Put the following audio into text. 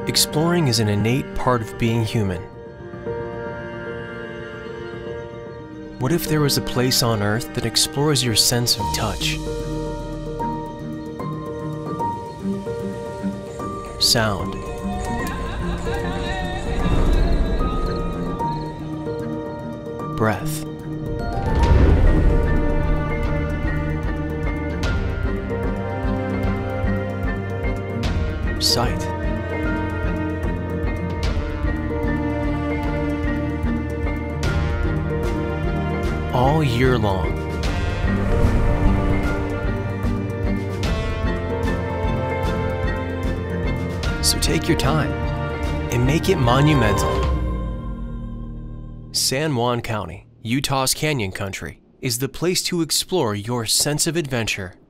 Exploring is an innate part of being human. What if there was a place on Earth that explores your sense of touch, sound, breath, sight? All year long. So take your time and make it monumental. San Juan County, Utah's Canyon Country, is the place to explore your sense of adventure.